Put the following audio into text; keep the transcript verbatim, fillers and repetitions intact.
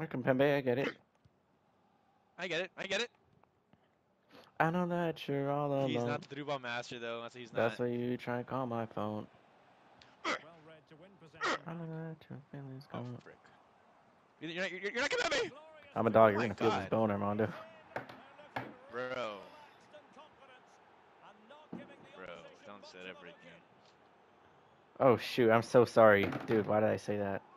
Pembe, I get it. I get it. I get it. I know that you're all alone. He's not the through ball master, though. That's what he's That's not. why you try and call my phone. Well read to win possession I know back. that your feelings Oh, gone. frick. You're not, you're, you're not coming at me! Glorious I'm a finish. dog. Oh, You're my gonna feel this God. bone, Armando. They're looking really Bro. relaxed and confident and not giving the Bro, opposition don't much say of that an ever opening. again. Oh shoot! I'm so sorry, dude. Why did I say that?